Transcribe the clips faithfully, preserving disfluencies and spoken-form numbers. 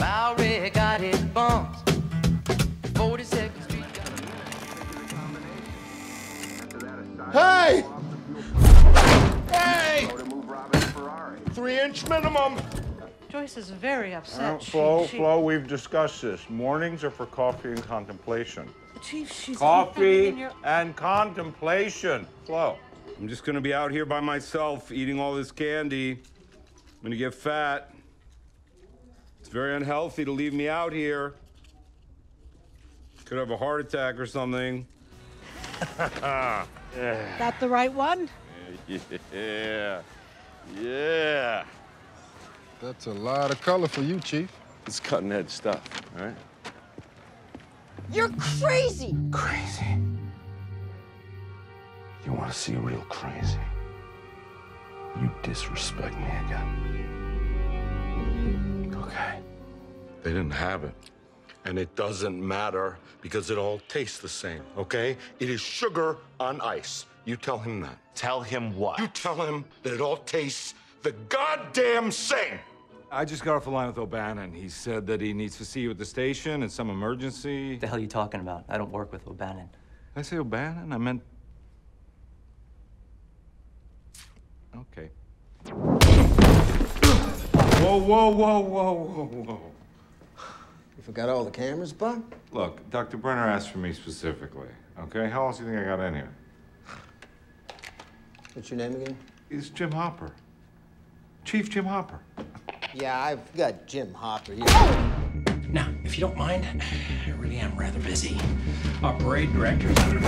Lowry got his bumps. forty-second Street. Hey! Hey! Three inch minimum. Joyce is very upset. Uh, Flo, she, she... Flo, we've discussed this. Mornings are for coffee and contemplation. Chief, she's Coffee your... and contemplation. Flo. I'm just gonna be out here by myself eating all this candy. I'm gonna get fat. It's very unhealthy to leave me out here. Could have a heart attack or something. yeah. That the right one? Yeah. Yeah. That's a lot of color for you, Chief. It's cutting edge stuff, all right? You're crazy! Crazy? You want to see real crazy? You disrespect me again. Okay. They didn't have it. And it doesn't matter because it all tastes the same, okay? It is sugar on ice. You tell him that. Tell him what? You tell him that it all tastes the goddamn same. I just got off the line with O'Bannon. He said that he needs to see you at the station in some emergency. What the hell are you talking about? I don't work with O'Bannon. Did I say O'Bannon? I meant... Okay. Whoa, whoa, whoa, whoa, whoa, whoa. You forgot all the cameras, Buck? Look, Doctor Brenner asked for me specifically, okay? How else do you think I got in here? What's your name again? It's Jim Hopper. Chief Jim Hopper. Yeah, I've got Jim Hopper here. Now, if you don't mind, I really am rather busy. Our parade director...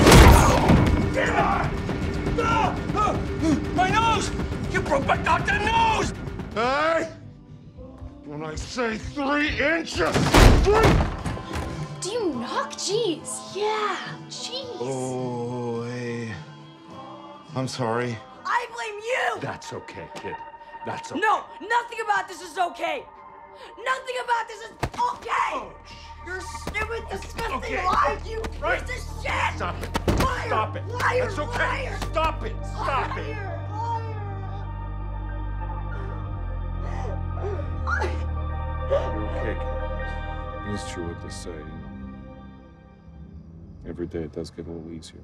My nose! You broke my goddamn nose! Hey! When I say three inches, three! Do you knock? Jeez. Yeah, jeez. Oh, hey. I'm sorry. I blame you! That's okay, kid. That's okay. No, nothing about this is okay. Nothing about this is okay. Oh, You're stupid, disgusting okay. liar, you Right. piece of shit! Stop it. Liar! Stop it. Liar! That's okay. Liar! Stop it. Stop it. Liar! You're okay, kid. It's true what they say, you know. Every day it does get a little easier.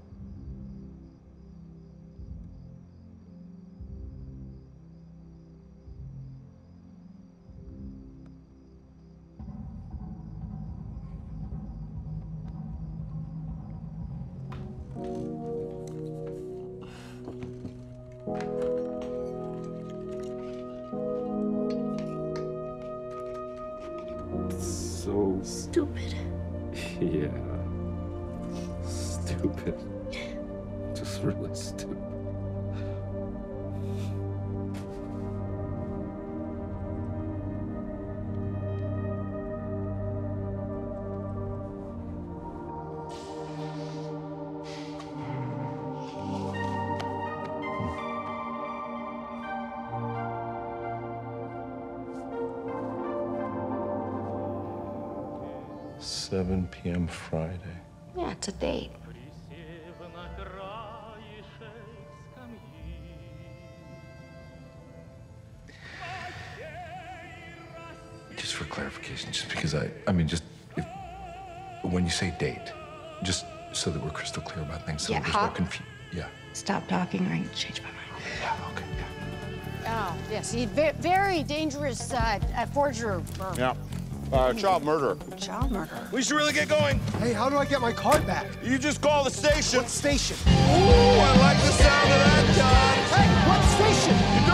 So Stupid. Yeah. Stupid. Just really stupid. seven p m Friday. Yeah, it's a date. Just for clarification, just because I, I mean, just if, when you say date, just so that we're crystal clear about things, so Yeah, there's no hop. confusion. Yeah. Stop talking or I can change my mind. Yeah. Okay. Yeah. Oh, yes, he's ve very dangerous uh, uh, forger. Or Yeah. Uh, child murder. child murder. We should really get going. Hey, how do I get my card back? You just call the station. What station? Ooh, I like the sound of that, John. Hey, what station? You